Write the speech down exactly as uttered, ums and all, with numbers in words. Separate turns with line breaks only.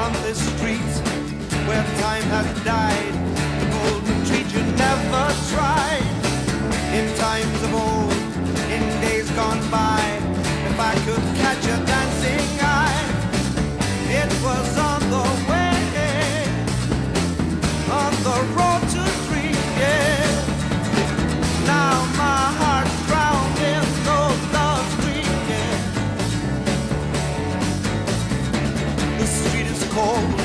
on this street where time has died, the golden treat you never tried. In times of old, in days gone by, if I could catch a dancing eye, it was on the way, on the road to dream, yeah. Now my heart's drowned in those love's dreams, yeah. The street is cold,